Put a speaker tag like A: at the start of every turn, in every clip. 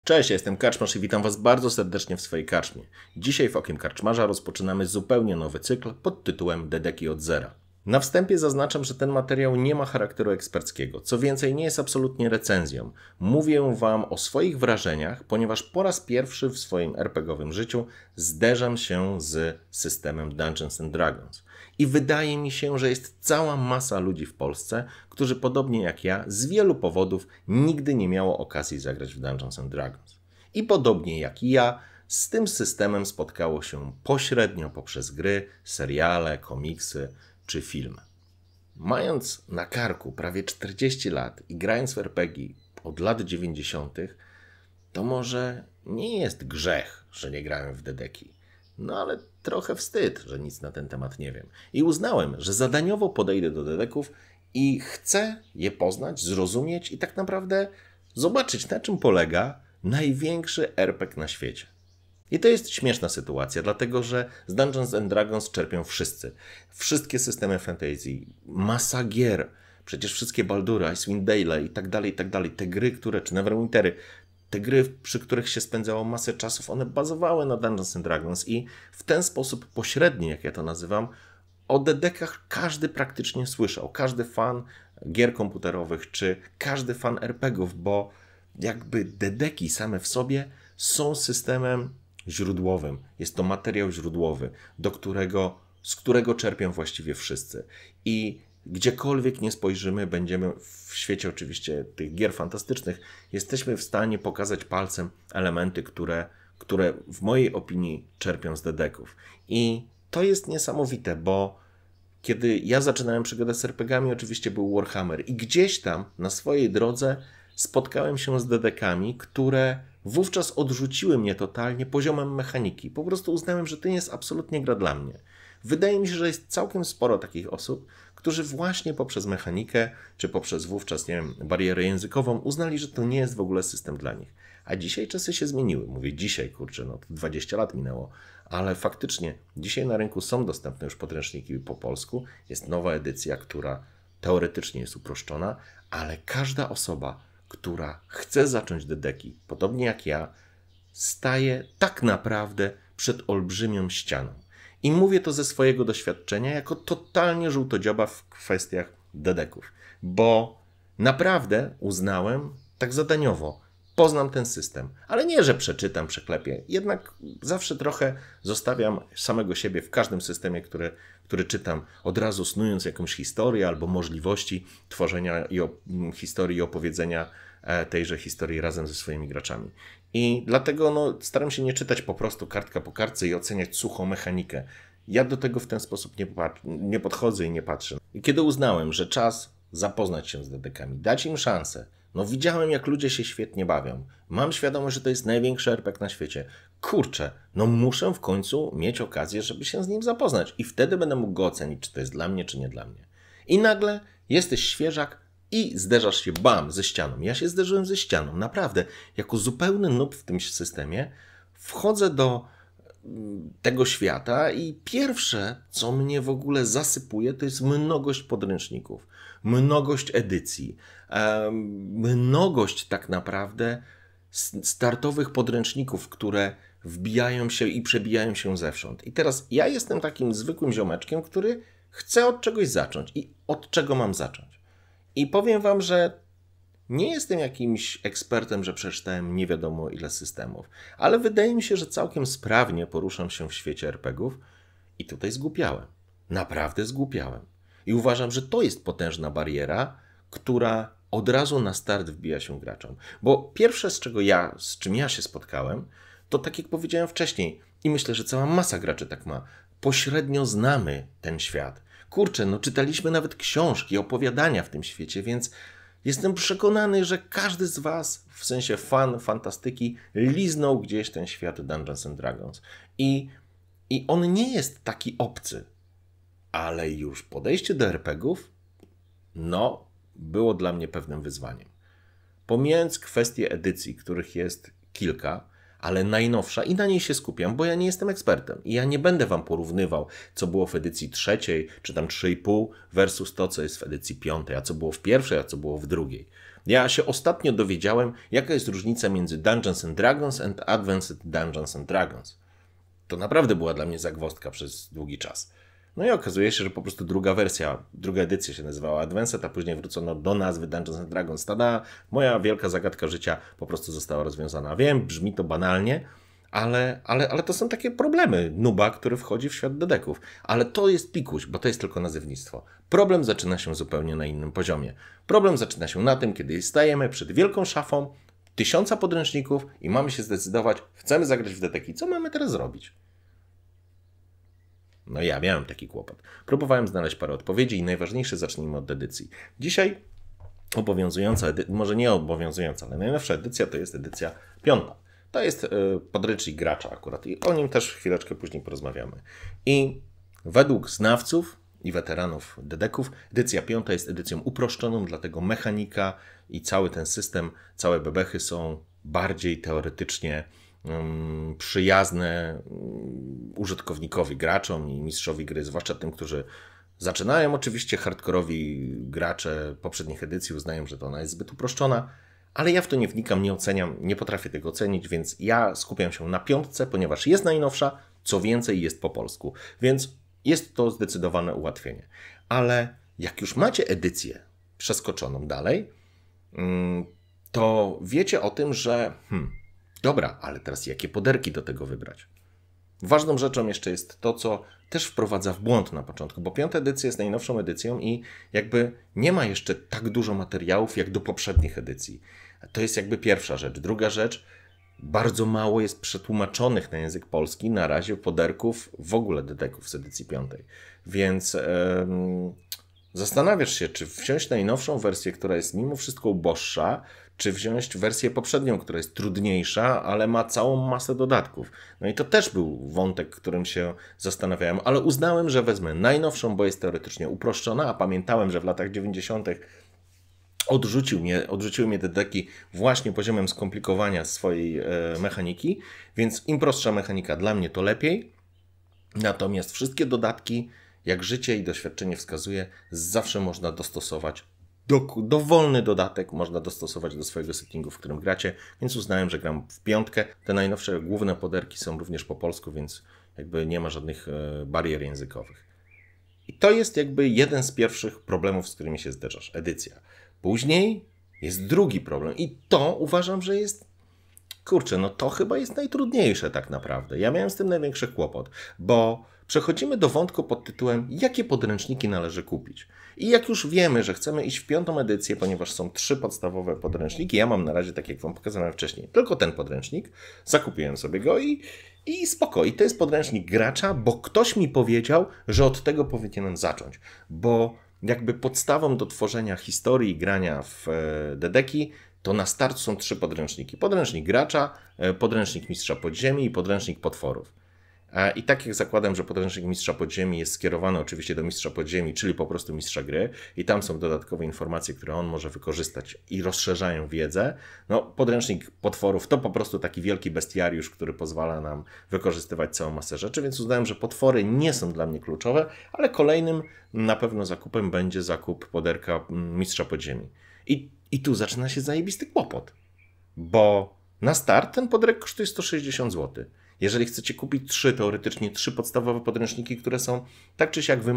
A: Cześć, ja jestem Karczmarz i witam Was bardzo serdecznie w swojej karczmie. Dzisiaj w Okiem Karczmarza rozpoczynamy zupełnie nowy cykl pod tytułem Dedeki od zera. Na wstępie zaznaczam, że ten materiał nie ma charakteru eksperckiego. Co więcej, nie jest absolutnie recenzją. Mówię Wam o swoich wrażeniach, ponieważ po raz pierwszy w swoim RPGowym życiu zderzam się z systemem Dungeons and Dragons. I wydaje mi się, że jest cała masa ludzi w Polsce, którzy podobnie jak ja, z wielu powodów nigdy nie miało okazji zagrać w Dungeons and Dragons. I podobnie jak i ja, z tym systemem spotkało się pośrednio poprzez gry, seriale, komiksy czy filmy. Mając na karku prawie 40 lat i grając w RPG od lat 90., to może nie jest grzech, że nie grałem w Dedeki. No ale trochę wstyd, że nic na ten temat nie wiem. I uznałem, że zadaniowo podejdę do Dedeków i chcę je poznać, zrozumieć i tak naprawdę zobaczyć, na czym polega największy RPG na świecie. I to jest śmieszna sytuacja, dlatego że z Dungeons and Dragons czerpią wszyscy. Wszystkie systemy fantasy, masa gier, przecież wszystkie Baldury, Icewind Dale i tak dalej, te gry, czy Neverwintery, te gry, przy których się spędzało masę czasów, one bazowały na Dungeons and Dragons i w ten sposób pośredni, jak ja to nazywam, o dedekach każdy praktycznie słyszał. Każdy fan gier komputerowych, czy każdy fan RPGów, bo jakby dedeki same w sobie są systemem źródłowym. Jest to materiał źródłowy, z którego czerpią właściwie wszyscy. I gdziekolwiek nie spojrzymy, będziemy w świecie oczywiście tych gier fantastycznych, jesteśmy w stanie pokazać palcem elementy, które w mojej opinii czerpią z dedeków. I to jest niesamowite, bo kiedy ja zaczynałem przygodę z RPGami, oczywiście był Warhammer i gdzieś tam na swojej drodze spotkałem się z dedekami, które wówczas odrzuciły mnie totalnie poziomem mechaniki. Po prostu uznałem, że to nie jest absolutnie gra dla mnie. Wydaje mi się, że jest całkiem sporo takich osób, którzy właśnie poprzez mechanikę, czy poprzez wówczas, nie wiem, barierę językową uznali, że to nie jest w ogóle system dla nich. A dzisiaj czasy się zmieniły. Mówię dzisiaj, kurczę, no to 20 lat minęło. Ale faktycznie dzisiaj na rynku są dostępne już podręczniki po polsku. Jest nowa edycja, która teoretycznie jest uproszczona, ale każda osoba, która chce zacząć dedeki, podobnie jak ja, staje tak naprawdę przed olbrzymią ścianą. I mówię to ze swojego doświadczenia jako totalnie żółtodzioba w kwestiach dedeków, bo naprawdę uznałem tak zadaniowo, poznam ten system, ale nie, że przeczytam, przeklepię, jednak zawsze trochę zostawiam samego siebie w każdym systemie, który czytam, od razu snując jakąś historię albo możliwości tworzenia historii i opowiedzenia tejże historii razem ze swoimi graczami. I dlatego staram się nie czytać po prostu kartka po kartce i oceniać suchą mechanikę. Ja do tego w ten sposób nie podchodzę i nie patrzę. I kiedy uznałem, że czas zapoznać się z dedekami, dać im szansę, widziałem, jak ludzie się świetnie bawią. Mam świadomość, że to jest największy RPG na świecie. Kurczę, muszę w końcu mieć okazję, żeby się z nim zapoznać. I wtedy będę mógł go ocenić, czy to jest dla mnie, czy nie dla mnie. I nagle jesteś świeżak i zderzasz się, bam, ze ścianą. Ja się zderzyłem ze ścianą, naprawdę. Jako zupełny noob w tym systemie wchodzę do tego świata i pierwsze, co mnie w ogóle zasypuje, to jest mnogość podręczników, mnogość edycji, mnogość tak naprawdę startowych podręczników, które wbijają się i przebijają się zewsząd. I teraz ja jestem takim zwykłym ziomeczkiem, który chce od czegoś zacząć. I od czego mam zacząć? I powiem Wam, że nie jestem jakimś ekspertem, że przeczytałem nie wiadomo ile systemów, ale wydaje mi się, że całkiem sprawnie poruszam się w świecie RPGów i tutaj zgłupiałem. Naprawdę zgłupiałem. I uważam, że to jest potężna bariera, która od razu na start wbija się graczom. Bo pierwsze, z czym ja się spotkałem, to tak jak powiedziałem wcześniej i myślę, że cała masa graczy tak ma, pośrednio znamy ten świat. Kurczę, czytaliśmy nawet książki, opowiadania w tym świecie, więc jestem przekonany, że każdy z Was, w sensie fan fantastyki, liznął gdzieś ten świat Dungeons and Dragons. I on nie jest taki obcy, ale już podejście do RPGów, było dla mnie pewnym wyzwaniem. Pomijając kwestie edycji, których jest kilka, ale najnowsza i na niej się skupiam, bo ja nie jestem ekspertem i ja nie będę wam porównywał, co było w edycji 3, czy tam 3,5 versus to, co jest w edycji 5, a co było w pierwszej, a co było w drugiej. Ja się ostatnio dowiedziałem, jaka jest różnica między Dungeons and Dragons and Advanced Dungeons and Dragons. To naprawdę była dla mnie zagwozdka przez długi czas. No i okazuje się, że po prostu druga edycja się nazywała Advanced, a później wrócono do nazwy Dungeons and Dragons. Tada! Moja wielka zagadka życia po prostu została rozwiązana. Wiem, brzmi to banalnie, ale to są takie problemy nuba, który wchodzi w świat dedeków. Ale to jest pikuś, bo to jest tylko nazewnictwo. Problem zaczyna się zupełnie na innym poziomie. Problem zaczyna się na tym, kiedy stajemy przed wielką szafą, 1000 podręczników i mamy się zdecydować, chcemy zagrać w dedeki. Co mamy teraz zrobić? No ja miałem taki kłopot. Próbowałem znaleźć parę odpowiedzi i najważniejsze zacznijmy od edycji. Dzisiaj obowiązująca edycja, może nie obowiązująca, ale najnowsza edycja to jest edycja 5. To jest podręcznik gracza akurat i o nim też chwileczkę później porozmawiamy. I według znawców i weteranów dedeków edycja 5 jest edycją uproszczoną, dlatego mechanika i cały ten system, całe bebechy są bardziej teoretycznie przyjazne użytkownikowi, graczom i mistrzowi gry, zwłaszcza tym, którzy zaczynają. Oczywiście hardkorowi gracze poprzednich edycji uznają, że to ona jest zbyt uproszczona, ale ja w to nie wnikam, nie oceniam, nie potrafię tego ocenić, więc ja skupiam się na 5, ponieważ jest najnowsza, co więcej jest po polsku, więc jest to zdecydowane ułatwienie. Ale jak już macie edycję przeskoczoną dalej, to wiecie o tym, że dobra, ale teraz jakie poderki do tego wybrać? Ważną rzeczą jeszcze jest to, co też wprowadza w błąd na początku, bo 5. edycja jest najnowszą edycją i jakby nie ma jeszcze tak dużo materiałów jak do poprzednich edycji. To jest jakby pierwsza rzecz. Druga rzecz, bardzo mało jest przetłumaczonych na język polski na razie poderków, w ogóle dedeków z edycji 5. Więc zastanawiasz się, czy wziąć najnowszą wersję, która jest mimo wszystko uboższa, czy wziąć wersję poprzednią, która jest trudniejsza, ale ma całą masę dodatków. No i to też był wątek, którym się zastanawiałem, ale uznałem, że wezmę najnowszą, bo jest teoretycznie uproszczona, a pamiętałem, że w latach 90. odrzuciły mnie dedeki właśnie poziomem skomplikowania swojej mechaniki, więc im prostsza mechanika dla mnie to lepiej. Natomiast wszystkie dodatki, jak życie i doświadczenie wskazuje, zawsze można dostosować. Dowolny dodatek można dostosować do swojego settingu, w którym gracie, więc uznałem, że gram w 5. Te najnowsze główne poderki są również po polsku, więc jakby nie ma żadnych barier językowych. I to jest jakby jeden z pierwszych problemów, z którymi się zderzasz. Edycja. Później jest drugi problem i to uważam, że jest... Kurczę, no to chyba jest najtrudniejsze tak naprawdę. Ja miałem z tym największy kłopot, bo przechodzimy do wątku pod tytułem jakie podręczniki należy kupić. I jak już wiemy, że chcemy iść w 5. edycję, ponieważ są 3 podstawowe podręczniki, ja mam na razie, tak jak wam pokazałem wcześniej, tylko ten podręcznik, zakupiłem sobie go i spoko. I to jest podręcznik gracza, bo ktoś mi powiedział, że od tego powinienem zacząć, bo jakby podstawą do tworzenia historii i grania w dedeki to na start są 3 podręczniki. Podręcznik gracza, podręcznik mistrza podziemi i podręcznik potworów. I tak jak zakładam, że podręcznik mistrza podziemi jest skierowany oczywiście do mistrza podziemi, czyli po prostu mistrza gry i tam są dodatkowe informacje, które on może wykorzystać i rozszerzają wiedzę. No, podręcznik potworów to po prostu taki wielki bestiariusz, który pozwala nam wykorzystywać całą masę rzeczy, więc uznałem, że potwory nie są dla mnie kluczowe, ale kolejnym na pewno zakupem będzie zakup poderka mistrza podziemi. I tu zaczyna się zajebisty kłopot, bo na start ten poderek kosztuje 160 zł. Jeżeli chcecie kupić teoretycznie 3 podstawowe podręczniki, które są tak czy siak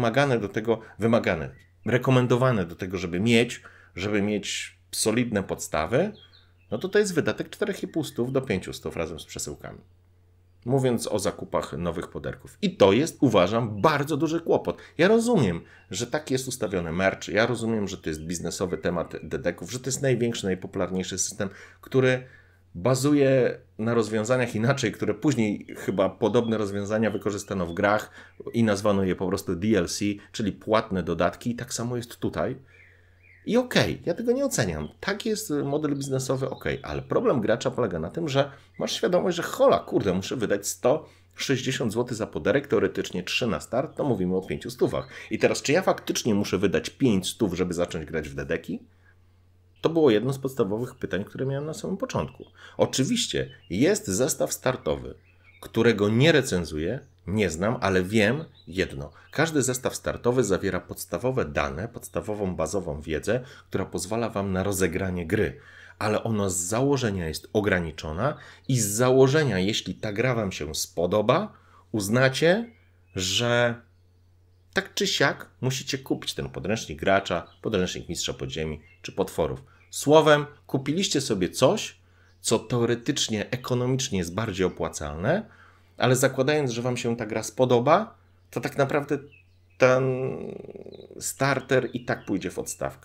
A: rekomendowane do tego, żeby mieć solidne podstawy, no to jest wydatek 4,5 do 500 razem z przesyłkami. Mówiąc o zakupach nowych poderków. I to jest, uważam, bardzo duży kłopot. Ja rozumiem, że tak jest ustawiony merch, ja rozumiem, że to jest biznesowy temat dedeków, że to jest największy, najpopularniejszy system, który bazuje na rozwiązaniach inaczej, które później chyba podobne rozwiązania wykorzystano w grach i nazwano je po prostu DLC, czyli płatne dodatki i tak samo jest tutaj. I okej, ja tego nie oceniam. Tak jest model biznesowy, ale problem gracza polega na tym, że masz świadomość, że kurde, muszę wydać 160 zł za poderek, teoretycznie 3 na start, to mówimy o 500 stówach. I teraz, czy ja faktycznie muszę wydać 500, żeby zacząć grać w dedeki? To było jedno z podstawowych pytań, które miałem na samym początku. Oczywiście jest zestaw startowy, którego nie recenzuję, nie znam, ale wiem jedno. Każdy zestaw startowy zawiera podstawowe dane, podstawową bazową wiedzę, która pozwala Wam na rozegranie gry. Ale ona z założenia jest ograniczona i z założenia, jeśli ta gra Wam się spodoba, uznacie, że tak czy siak musicie kupić ten podręcznik gracza, podręcznik mistrza podziemi czy potworów. Słowem, kupiliście sobie coś, co teoretycznie, ekonomicznie jest bardziej opłacalne, ale zakładając, że Wam się ta gra spodoba, to tak naprawdę ten starter i tak pójdzie w odstawkę.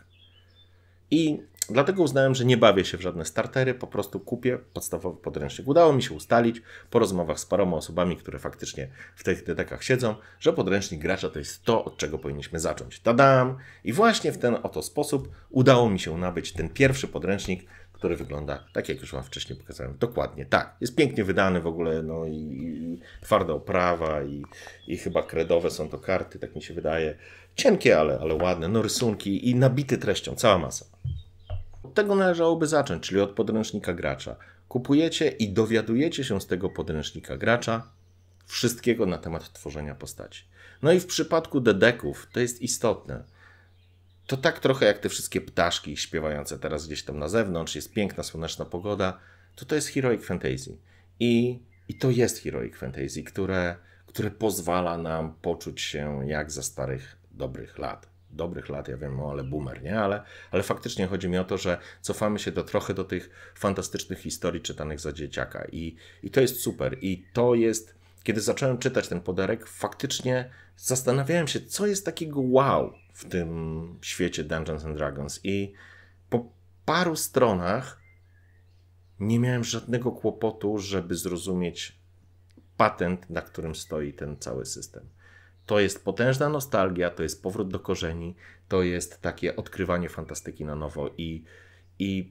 A: I dlatego uznałem, że nie bawię się w żadne startery, po prostu kupię podstawowy podręcznik. Udało mi się ustalić po rozmowach z paroma osobami, które faktycznie w tych dedekach siedzą, że podręcznik gracza to jest to, od czego powinniśmy zacząć. Tadam! I właśnie w ten oto sposób udało mi się nabyć ten pierwszy podręcznik, który wygląda tak, jak już Wam wcześniej pokazałem. Dokładnie tak. Jest pięknie wydany w ogóle, no i twarda oprawa i chyba kredowe są to karty, tak mi się wydaje. Cienkie, ale ładne, no rysunki i nabity treścią, cała masa. Od tego należałoby zacząć, czyli od podręcznika gracza. Kupujecie i dowiadujecie się z tego podręcznika gracza wszystkiego na temat tworzenia postaci. No i w przypadku dedeków to jest istotne. To tak trochę jak te wszystkie ptaszki śpiewające teraz gdzieś tam na zewnątrz, jest piękna, słoneczna pogoda, to jest Heroic Fantasy. I to jest Heroic Fantasy, które pozwala nam poczuć się jak za starych, dobrych lat. Dobrych lat, ja wiem, ale boomer, nie? Ale faktycznie chodzi mi o to, że cofamy się trochę do tych fantastycznych historii czytanych za dzieciaka. I to jest super. I to jest, kiedy zacząłem czytać ten podarek, faktycznie zastanawiałem się, co jest takiego wow w tym świecie Dungeons and Dragons. I po paru stronach nie miałem żadnego kłopotu, żeby zrozumieć patent, na którym stoi ten cały system. To jest potężna nostalgia, to jest powrót do korzeni, to jest takie odkrywanie fantastyki na nowo i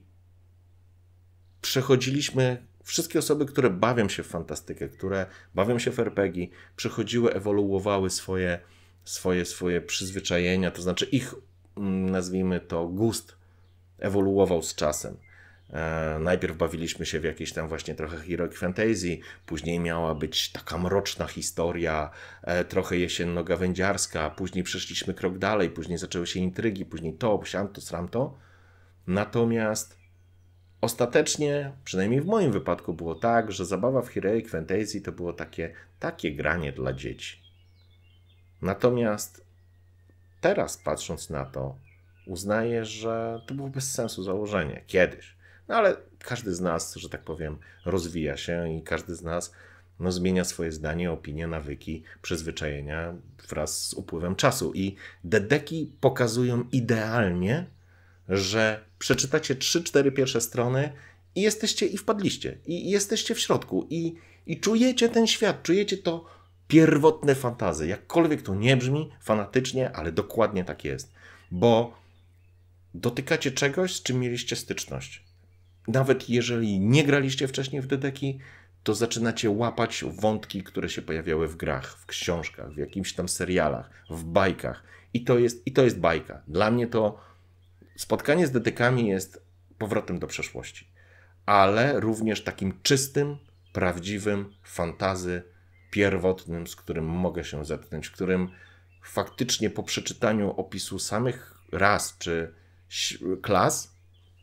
A: przechodziliśmy, wszystkie osoby, które bawią się w fantastykę, które bawią się w RPG, przechodziły, ewoluowały swoje przyzwyczajenia, to znaczy ich, nazwijmy to, gust ewoluował z czasem. Najpierw bawiliśmy się w jakieś tam właśnie trochę Heroic Fantasy, później miała być taka mroczna historia, trochę jesienno-gawędziarska, później przeszliśmy krok dalej, później zaczęły się intrygi, później to, siamto, sramto. Natomiast ostatecznie, przynajmniej w moim wypadku, było tak, że zabawa w Heroic Fantasy to było takie granie dla dzieci. Natomiast teraz, patrząc na to, uznaję, że to było bez sensu założenie. Kiedyś. No ale każdy z nas, że tak powiem, rozwija się i każdy z nas zmienia swoje zdanie, opinie, nawyki, przyzwyczajenia wraz z upływem czasu. I dedeki pokazują idealnie, że przeczytacie 3-4 pierwsze strony i jesteście i wpadliście. I jesteście w środku. I czujecie ten świat, czujecie to pierwotne fantazy. Jakkolwiek to nie brzmi fanatycznie, ale dokładnie tak jest. Bo dotykacie czegoś, z czym mieliście styczność. Nawet jeżeli nie graliście wcześniej w dedeki, to zaczynacie łapać wątki, które się pojawiały w grach, w książkach, w jakimś tam serialach, w bajkach. I to jest bajka. Dla mnie to spotkanie z dedekami jest powrotem do przeszłości. Ale również takim czystym, prawdziwym fantazy pierwotnym, z którym mogę się zetknąć, w którym faktycznie po przeczytaniu opisu samych ras czy klas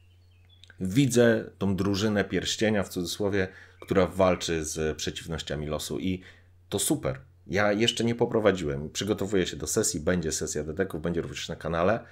A: widzę tą drużynę pierścienia, w cudzysłowie, która walczy z przeciwnościami losu i to super. Ja jeszcze nie poprowadziłem, przygotowuję się do sesji, będzie sesja dedeków, będzie również na kanale,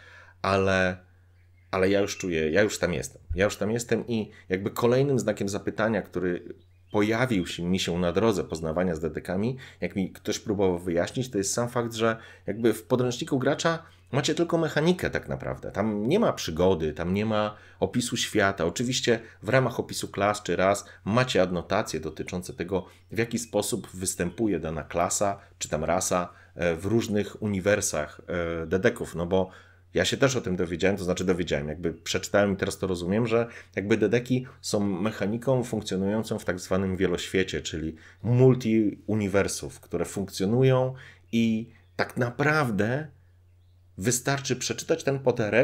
A: ale ja już czuję, ja już tam jestem. Ja już tam jestem i jakby kolejnym znakiem zapytania, który pojawił mi się na drodze poznawania z dedekami, jak mi ktoś próbował wyjaśnić, to jest sam fakt, że jakby w podręczniku gracza macie tylko mechanikę tak naprawdę. Tam nie ma przygody, tam nie ma opisu świata. Oczywiście w ramach opisu klas czy ras macie adnotacje dotyczące tego, w jaki sposób występuje dana klasa czy tam rasa w różnych uniwersach dedeków, no bo ja się też o tym dowiedziałem, to znaczy dowiedziałem, jakby przeczytałem i teraz to rozumiem, że jakby dedeki są mechaniką funkcjonującą w tak zwanym wieloświecie, czyli multi-uniwersów, które funkcjonują i tak naprawdę wystarczy przeczytać ten poterek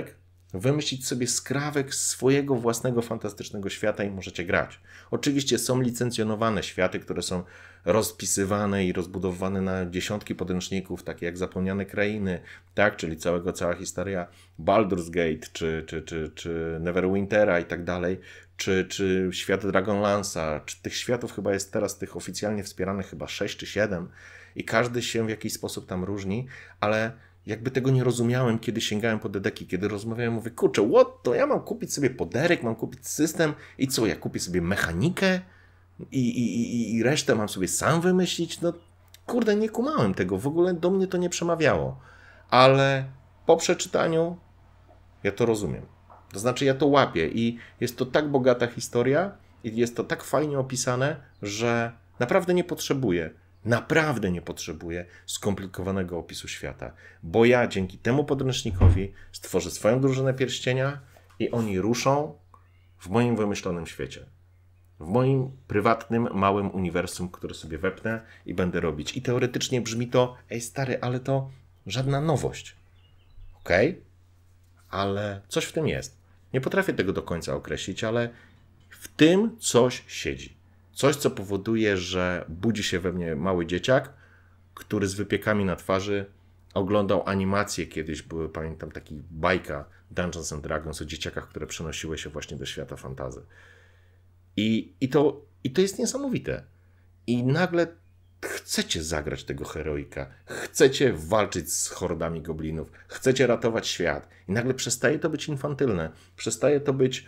A: wymyślić sobie skrawek swojego własnego fantastycznego świata i możecie grać. Oczywiście są licencjonowane światy, które są rozpisywane i rozbudowywane na dziesiątki podręczników, takie jak Zapomniane Krainy, tak, czyli cała historia Baldur's Gate, czy Neverwintera i tak dalej, czy świat Dragonlance'a, czy tych światów chyba jest teraz tych oficjalnie wspieranych chyba 6 czy 7 i każdy się w jakiś sposób tam różni, ale jakby tego nie rozumiałem, kiedy sięgałem po dedeki, kiedy rozmawiałem, mówię, kurczę, what, to ja mam kupić sobie poderek, mam kupić system i co, ja kupię sobie mechanikę i resztę mam sobie sam wymyślić? No kurde, nie kumałem tego, w ogóle do mnie to nie przemawiało, ale po przeczytaniu ja to rozumiem. To znaczy ja to łapię i jest to tak bogata historia i jest to tak fajnie opisane, że naprawdę nie potrzebuję skomplikowanego opisu świata, bo ja dzięki temu podręcznikowi stworzę swoją drużynę pierścienia i oni ruszą w moim wymyślonym świecie. W moim prywatnym, małym uniwersum, które sobie wepnę i będę robić. I teoretycznie brzmi to, ej stary, ale to żadna nowość. Okej? Ale coś w tym jest. Nie potrafię tego do końca określić, ale w tym coś siedzi. Coś, co powoduje, że budzi się we mnie mały dzieciak, który z wypiekami na twarzy oglądał animacje. Kiedyś były, pamiętam, taki bajka Dungeons and Dragons o dzieciakach, które przenosiły się właśnie do świata fantasy. I to jest niesamowite. I nagle chcecie zagrać tego heroika, chcecie walczyć z hordami goblinów, chcecie ratować świat. I nagle przestaje to być infantylne, przestaje to być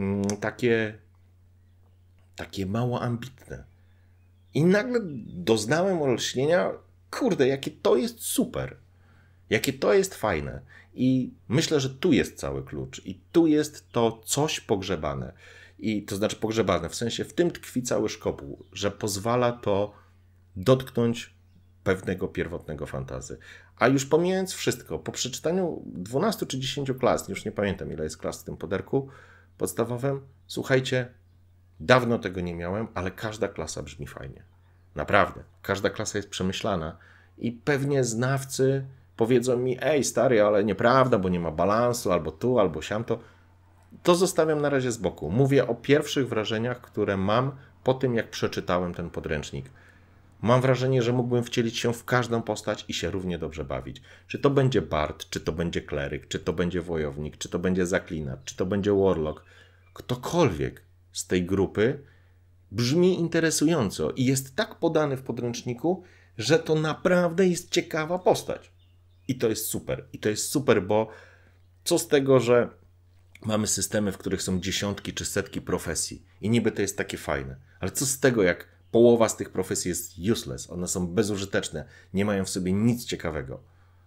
A: takie mało ambitne. I nagle doznałem olśnienia, kurde, jakie to jest super, jakie to jest fajne. I myślę, że tu jest cały klucz i tu jest to coś pogrzebane. I to znaczy pogrzebane, w sensie w tym tkwi cały szkopuł, że pozwala to dotknąć pewnego pierwotnego fantazy. A już pomijając wszystko, po przeczytaniu 12 czy 10 klas, już nie pamiętam ile jest klas w tym poderku podstawowym, słuchajcie, dawno tego nie miałem, ale każda klasa brzmi fajnie. Naprawdę, każda klasa jest przemyślana i pewnie znawcy powiedzą mi, ej stary, ale nieprawda, bo nie ma balansu, albo tu, albo siamto. To zostawiam na razie z boku. Mówię o pierwszych wrażeniach, które mam po tym, jak przeczytałem ten podręcznik. Mam wrażenie, że mógłbym wcielić się w każdą postać i się równie dobrze bawić. Czy to będzie bard, czy to będzie kleryk, czy to będzie wojownik, czy to będzie zaklinacz, czy to będzie warlock. Ktokolwiek z tej grupy brzmi interesująco i jest tak podany w podręczniku, że to naprawdę jest ciekawa postać. I to jest super. I to jest super, bo co z tego, że mamy systemy, w których są dziesiątki czy setki profesji i niby to jest takie fajne. Ale co z tego, jak połowa z tych profesji jest useless, one są bezużyteczne, nie mają w sobie nic ciekawego.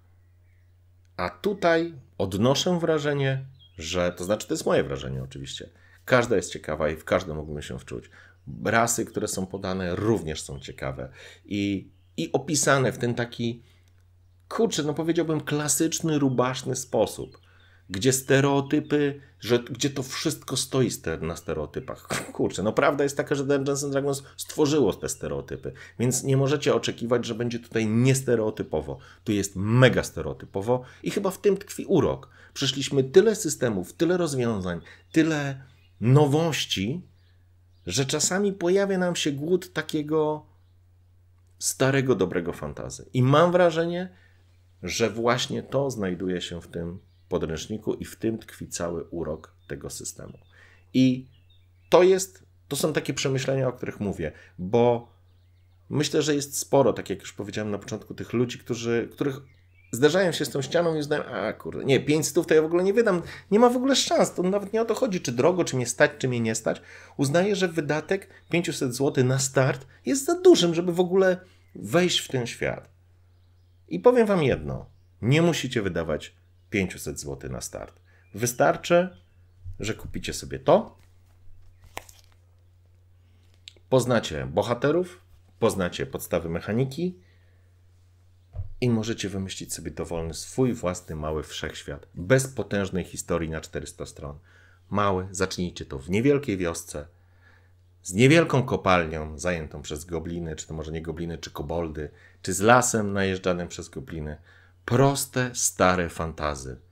A: A tutaj odnoszę wrażenie, że, to znaczy to jest moje wrażenie oczywiście, każda jest ciekawa i w każdą mógłbym się wczuć. Rasy, które są podane, również są ciekawe i opisane w ten taki, kurczę, no powiedziałbym klasyczny, rubaszny sposób, gdzie stereotypy, gdzie to wszystko stoi na stereotypach. Kurczę, no prawda jest taka, że Dungeons and Dragons stworzyło te stereotypy, więc nie możecie oczekiwać, że będzie tutaj niestereotypowo. Tu jest mega stereotypowo i chyba w tym tkwi urok. Przeszliśmy tyle systemów, tyle rozwiązań, tyle nowości, że czasami pojawia nam się głód takiego starego, dobrego fantasy. I mam wrażenie, że właśnie to znajduje się w tym podręczniku i w tym tkwi cały urok tego systemu. I to są takie przemyślenia, o których mówię, bo myślę, że jest sporo, tak jak już powiedziałem na początku, tych ludzi, których zderzają się z tą ścianą i uznają, a kurde, nie, 500 to ja w ogóle nie wydam, nie ma w ogóle szans, to nawet nie o to chodzi, czy drogo, czy mnie stać, czy mnie nie stać. Uznaję, że wydatek 500 zł na start jest za dużym, żeby w ogóle wejść w ten świat. I powiem wam jedno, nie musicie wydawać 500 zł na start. Wystarczy, że kupicie sobie to, poznacie bohaterów, poznacie podstawy mechaniki i możecie wymyślić sobie dowolny swój własny mały wszechświat, bez potężnej historii na 400 stron. Mały, zacznijcie to w niewielkiej wiosce, z niewielką kopalnią zajętą przez gobliny, czy to może nie gobliny, czy koboldy, czy z lasem najeżdżanym przez gobliny. Proste, stare fantazy.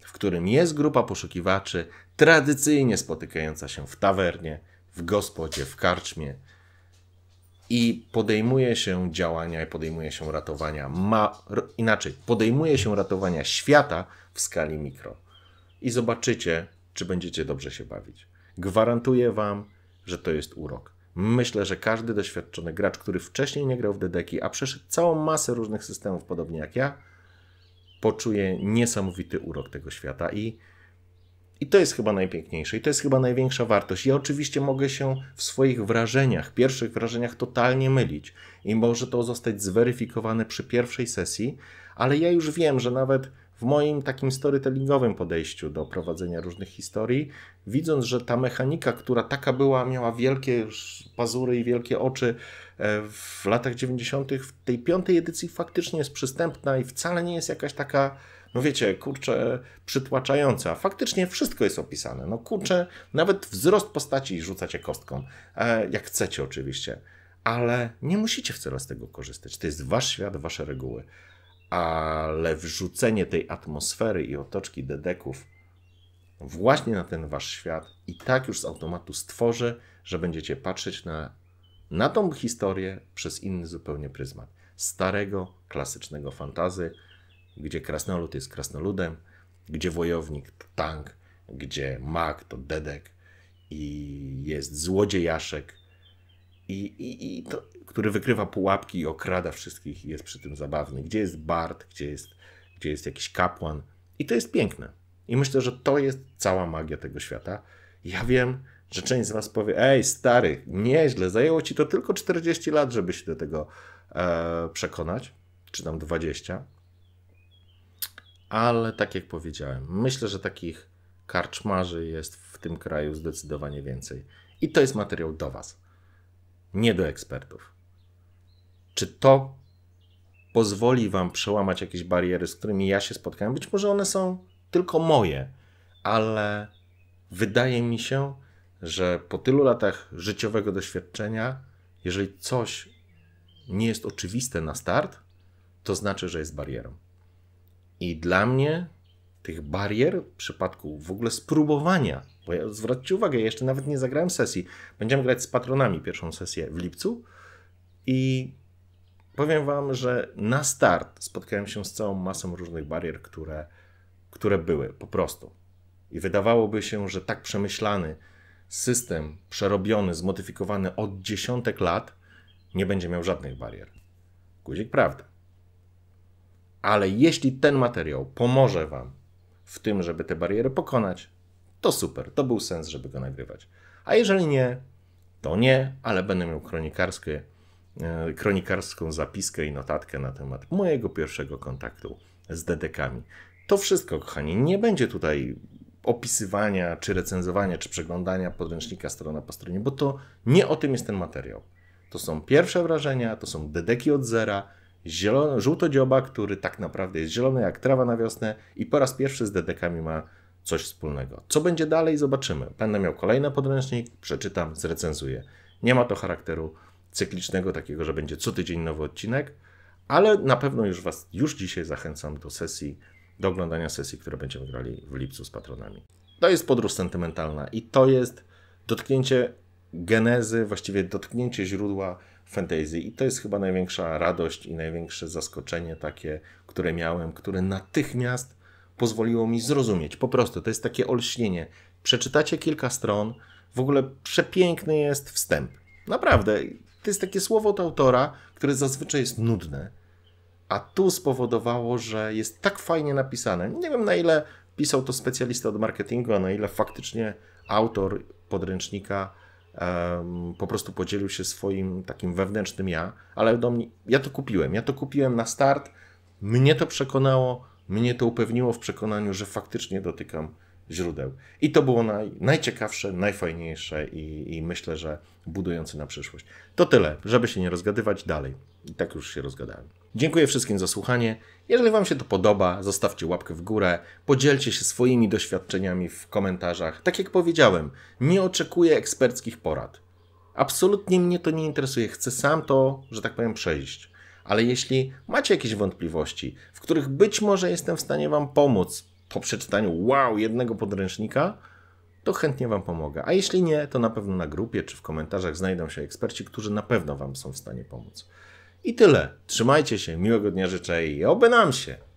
A: w którym jest grupa poszukiwaczy, tradycyjnie spotykająca się w tawernie, w gospodzie, w karczmie i podejmuje się działania i podejmuje się ratowania, podejmuje się ratowania świata w skali mikro. I zobaczycie, czy będziecie dobrze się bawić. Gwarantuję wam, że to jest urok. Myślę, że każdy doświadczony gracz, który wcześniej nie grał w dedeki, a przeszedł całą masę różnych systemów, podobnie jak ja, poczuje niesamowity urok tego świata i to jest chyba najpiękniejsze i to jest chyba największa wartość. Ja oczywiście mogę się w swoich wrażeniach, pierwszych wrażeniach totalnie mylić i może to zostać zweryfikowane przy pierwszej sesji, ale ja już wiem, że nawet w moim takim storytellingowym podejściu do prowadzenia różnych historii, widząc, że ta mechanika, która taka była, miała wielkie pazury i wielkie oczy w latach 90. w tej 5. edycji faktycznie jest przystępna i wcale nie jest jakaś taka, no wiecie, kurczę, przytłaczająca. Faktycznie wszystko jest opisane. No kurczę, nawet wzrost postaci rzucacie kostką, jak chcecie oczywiście, ale nie musicie wcale z tego korzystać. To jest wasz świat, wasze reguły. Ale wrzucenie tej atmosfery i otoczki dedeków właśnie na ten wasz świat i tak już z automatu stworzy, że będziecie patrzeć na tą historię przez inny zupełnie pryzmat. Starego, klasycznego fantasy, gdzie krasnolud jest krasnoludem, gdzie wojownik to tank, gdzie mag to dedek i jest złodziejaszek, który wykrywa pułapki i okrada wszystkich i jest przy tym zabawny. Gdzie jest bard, gdzie jest jakiś kapłan. I to jest piękne. I myślę, że to jest cała magia tego świata. Ja wiem, że część z was powie, ej stary, nieźle, zajęło ci to tylko 40 lat, żeby się do tego przekonać, czy tam 20. Ale tak jak powiedziałem, myślę, że takich karczmarzy jest w tym kraju zdecydowanie więcej. I to jest materiał do was. Nie do ekspertów. Czy to pozwoli wam przełamać jakieś bariery, z którymi ja się spotkałem? Być może one są tylko moje, ale wydaje mi się, że po tylu latach życiowego doświadczenia, jeżeli coś nie jest oczywiste na start, to znaczy, że jest barierą. I dla mnie tych barier w przypadku w ogóle spróbowania, bo zwróćcie uwagę, ja jeszcze nawet nie zagrałem sesji, będziemy grać z patronami pierwszą sesję w lipcu i powiem wam, że na start spotkałem się z całą masą różnych barier, które były po prostu. I wydawałoby się, że tak przemyślany system, przerobiony, zmodyfikowany od dziesiątek lat, nie będzie miał żadnych barier. Guzik prawda. Ale jeśli ten materiał pomoże wam w tym, żeby te bariery pokonać, to super, to był sens, żeby go nagrywać. A jeżeli nie, to nie, ale będę miał kronikarską zapiskę i notatkę na temat mojego pierwszego kontaktu z dedekami. To wszystko, kochani, nie będzie tutaj opisywania, czy recenzowania, czy przeglądania podręcznika strona po stronie, bo to nie o tym jest ten materiał. To są pierwsze wrażenia, to są dedeki od zera, żółtodzioba, który tak naprawdę jest zielony jak trawa na wiosnę i po raz pierwszy z dedekami ma coś wspólnego. Co będzie dalej, zobaczymy. Będę miał kolejny podręcznik, przeczytam, zrecenzuję. Nie ma to charakteru cyklicznego, takiego, że będzie co tydzień nowy odcinek, ale na pewno już dzisiaj zachęcam do oglądania sesji, które będziemy grali w lipcu z patronami. To jest podróż sentymentalna i to jest dotknięcie genezy, właściwie dotknięcie źródła fantasy i to jest chyba największa radość i największe zaskoczenie takie, które miałem, które natychmiast pozwoliło mi zrozumieć. Po prostu to jest takie olśnienie. Przeczytacie kilka stron, w ogóle przepiękny jest wstęp. Naprawdę, to jest takie słowo od autora, które zazwyczaj jest nudne, a tu spowodowało, że jest tak fajnie napisane. Nie wiem, na ile pisał to specjalista od marketingu, a na ile faktycznie autor podręcznika po prostu podzielił się swoim takim wewnętrznym ja, ale ja to kupiłem na start, mnie to przekonało, mnie to upewniło w przekonaniu, że faktycznie dotykam źródeł. I to było najciekawsze, najfajniejsze i myślę, że budujące na przyszłość. To tyle, żeby się nie rozgadywać dalej. I tak już się rozgadałem. Dziękuję wszystkim za słuchanie. Jeżeli wam się to podoba, zostawcie łapkę w górę, podzielcie się swoimi doświadczeniami w komentarzach. Tak jak powiedziałem, nie oczekuję eksperckich porad. Absolutnie mnie to nie interesuje. Chcę sam to, że tak powiem, przejść. Ale jeśli macie jakieś wątpliwości, w których być może jestem w stanie wam pomóc, po przeczytaniu jednego podręcznika, to chętnie Wam pomogę. A jeśli nie, to na pewno na grupie czy w komentarzach znajdą się eksperci, którzy na pewno Wam są w stanie pomóc. I tyle. Trzymajcie się, miłego dnia życzę i oby nam się!